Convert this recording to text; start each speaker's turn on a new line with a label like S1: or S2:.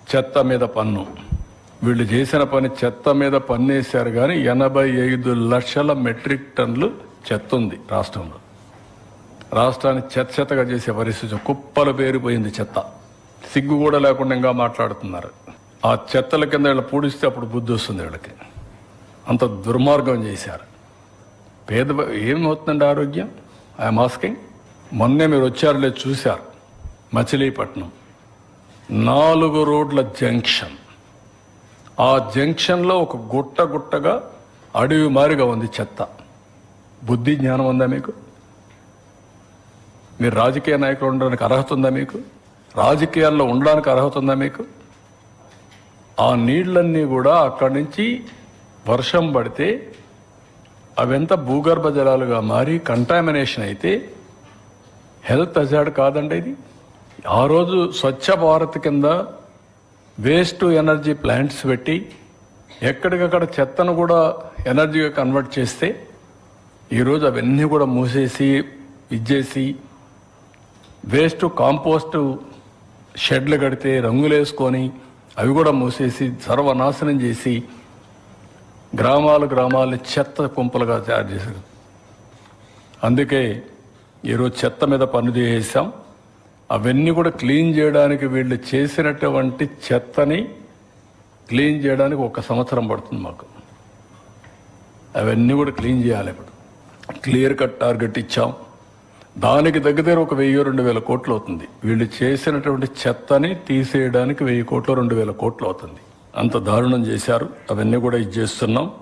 S1: చెత్త మీద పన్ను. వీళ్ళు చేసిన పని చెత్త మీద పన్నేశారు కానీ 85 లక్షల మెట్రిక్ టన్నులు చెత్త ఉంది రాష్ట్రంలో. రాష్ట్రాన్ని చెత్తగా చేసే పరిస్థితి, కుప్పలు పేరిపోయింది చెత్త. సిగ్గు కూడా లేకుండా ఇంకా మాట్లాడుతున్నారు. ఆ చెత్తల కింద వీళ్ళు పూడిస్తే అప్పుడు బుద్ధి వస్తుంది వీళ్ళకి. అంత దుర్మార్గం చేశారు. ఏమవుతుందండి ఆరోగ్యం? I'm asking. మొన్నే మీరు వచ్చారు లేదు చూశారు, మచిలీపట్నం 4 రోడ్ల జంక్షన్. ఆ జంక్షన్లో ఒక గుట్టగా అడవి మారిగా ఉంది చెత్త. బుద్ధి జ్ఞానం ఉందా మీకు? మీరు రాజకీయ నాయకులు ఉండడానికి అర్హత ఉందా మీకు? రాజకీయాల్లో ఉండడానికి అర్హత ఉందా మీకు? ఆ నీళ్లన్నీ కూడా అక్కడి నుంచి వర్షం పడితే అవంతా భూగర్భ జలాలుగా మారి కంటామినేషన్ అయితే హెల్త్ హజార్డ్ కాదండి ఇది. ఆ రోజు స్వచ్ఛ భారత్ కింద వేస్ట్ టు ఎనర్జీ ప్లాంట్స్ పెట్టి ఎక్కడికక్కడ చెత్తను కూడా ఎనర్జీగా కన్వర్ట్ చేస్తే ఈరోజు అవన్నీ కూడా మూసేసి ఇచ్చేసి వేస్ట్ కాంపోస్ట్ షెడ్లు కడితే రంగులేసుకొని అవి కూడా మూసేసి సర్వనాశనం చేసి గ్రామాలని చెత్త కుంపలుగా తయారు చేశారు. అందుకే ఈరోజు చెత్త మీద పన్ను చేసాం. అవన్నీ కూడా క్లీన్ చేయడానికి వీళ్ళు చేసినటువంటి చెత్తని క్లీన్ చేయడానికి 1 సంవత్సరం పడుతుంది మాకు. అవన్నీ కూడా క్లీన్ చేయాలి. ఇప్పుడు క్లియర్ కట్ టార్గెట్ ఇచ్చాం. దానికి దగ్గర ఒక 1000-2000 కోట్లు అవుతుంది. వీళ్ళు చేసినటువంటి చెత్తని తీసేయడానికి 1000 కోట్లు 2000 కోట్లు అవుతుంది. అంత దారుణం చేశారు. అవన్నీ కూడా ఇది చేస్తున్నాం.